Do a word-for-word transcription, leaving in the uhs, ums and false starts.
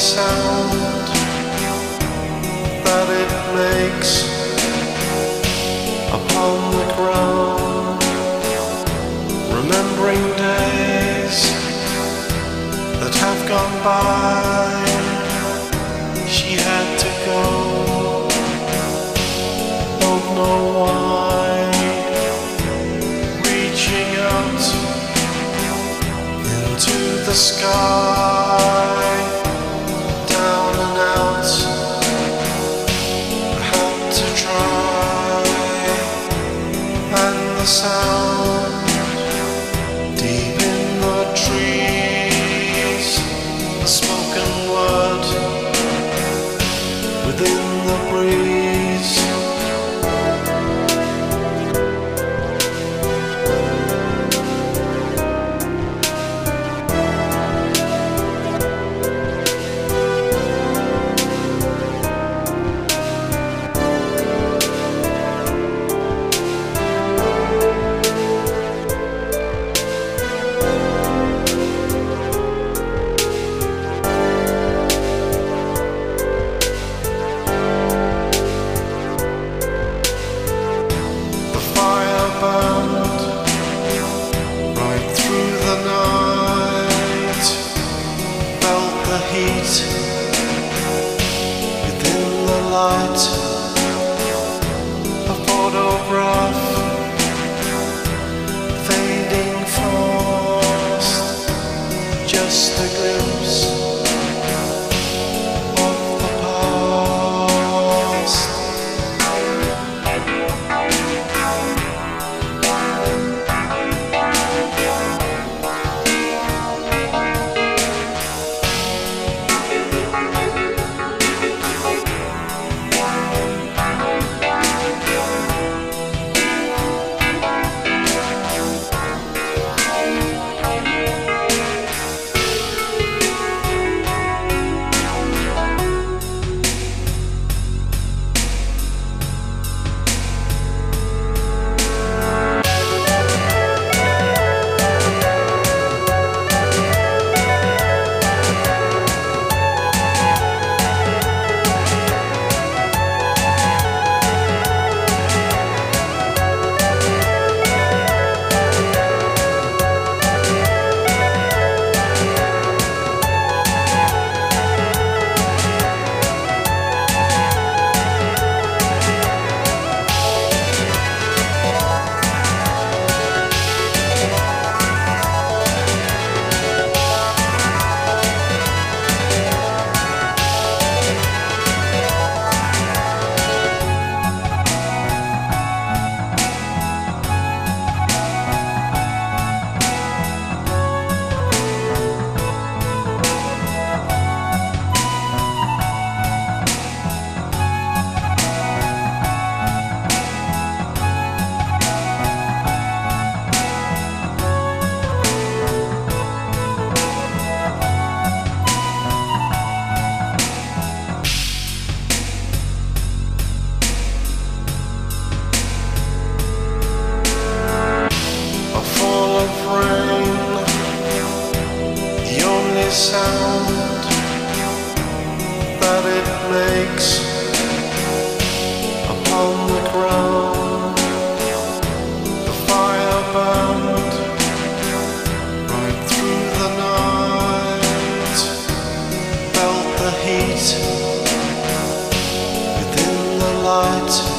sound that it makes upon the ground, remembering days that have gone by. She had to go, don't know why, reaching out into the sky, down and out. I had to try, and the sound deep in the trees, a spoken word within the breeze. Burned right through the night, felt the heat within the light. A photograph fading fast, just a glimpse of the past. Sound that it makes upon the ground. The fire burned right through the night, felt the heat within the light.